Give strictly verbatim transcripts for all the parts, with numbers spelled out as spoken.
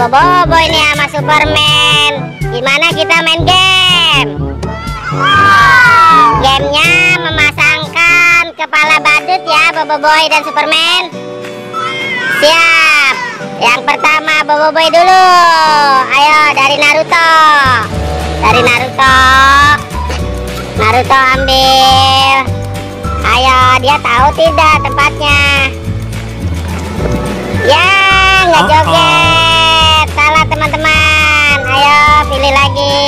Bobo ini sama Superman. Gimana kita main game? Gamenya memasangkan kepala badut ya, Boboiboy dan Superman. Siap. Yang pertama Boboiboy dulu. Ayo dari Naruto. Dari Naruto. Naruto ambil. Ayo, dia tahu tidak tempatnya? Ya, nggak joget. Salah teman-teman. Ayo pilih lagi.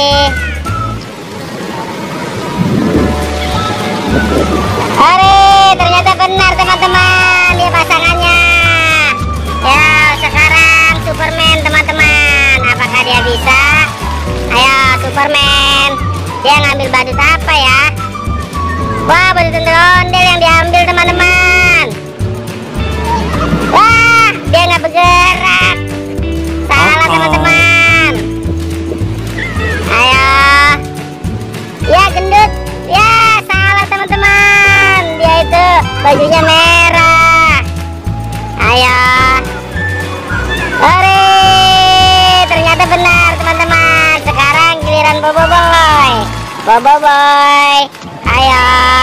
Hore, ternyata benar teman-teman. Dia pasangannya. Ya, sekarang Superman teman-teman. Apakah dia bisa? Ayo Superman. Dia ngambil badut apa ya? Wah, badut ondel-ondel yang diambil teman-teman. Wah, dia nggak bergerak. Salah teman-teman. Ayo. Ya gendut. Ya salah teman-teman. Dia itu bajunya merah. Ayo. Hore, ternyata benar teman-teman. Sekarang giliran Boboiboy. Boboiboy. Ayo.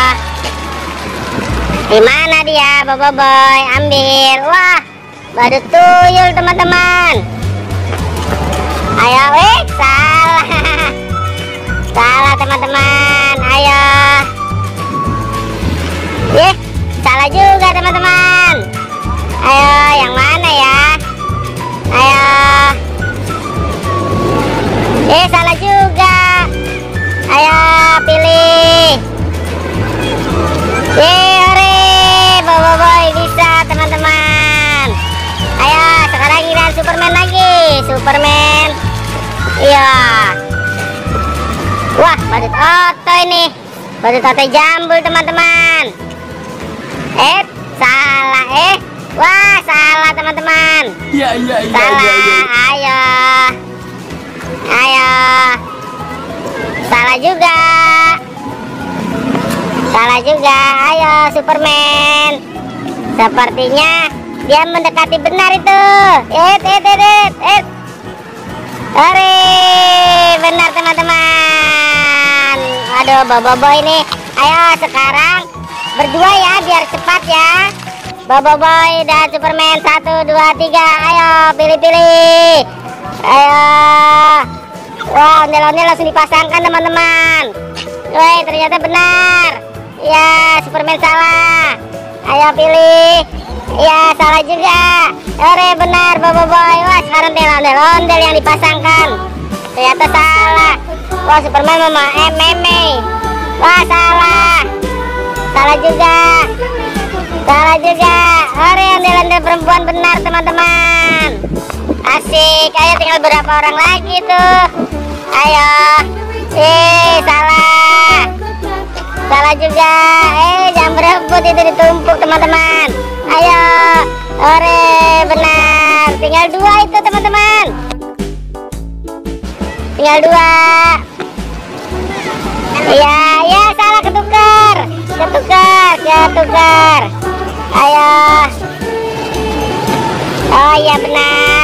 Di mana dia Boboiboy? Ambil. Wah, badut tuyul teman-teman. Ayo, eh salah. Salah teman-teman. Ayo. Eh, salah juga teman-teman. Ayo, yang mana ya? Ayo. Eh, salah juga. Ayo, pilih. Yeay, Boboiboy bisa teman-teman. Ayo, sekarang giliran Superman lagi. Superman. Iya. Wah, badut oto ini. Badut oto jambul teman-teman. Eh, salah eh. Wah, salah teman-teman. Iya, iya, iya. Salah. Ya, ya. Ayo. Ayo. Salah juga. Salah juga. Ayo Superman. Sepertinya dia mendekati benar itu. Eh, eh, eh, eh, eh. Hore, benar teman-teman. Aduh, Boboiboy ini. Ayo sekarang berdua ya biar cepat ya. Boboiboy dan Superman. Satu, dua, tiga. Ayo pilih-pilih. Ayo. Wah, ondel-ondel langsung dipasangkan teman-teman. Woi, ternyata benar. Ya, Superman salah. Ayo pilih. Ya, salah juga. Hore, benar Boboiboy. Wah, sekarang ondel-ondel yang dipasangkan. Ternyata salah. Wah, Superman mama meme. Wah, salah. Salah juga. Salah juga. Hore, ondel-ondel perempuan benar teman-teman. Asik. Ayo tinggal berapa orang lagi tuh. Ayo. Eh, salah. Salah juga. Eh, jangan berebut itu ditumpuk teman-teman. Ayo. Hore, benar. Tinggal dua itu teman-teman. Tinggal dua. Iya, ya salah ketukar. Ketukar, ketukar. Ayo. Oh iya benar.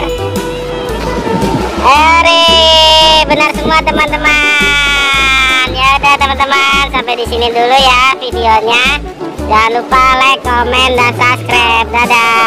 Hore, benar semua teman-teman. Ya udah teman-teman, sampai di sini dulu ya videonya. Jangan lupa like, komen, dan subscribe. Dadah.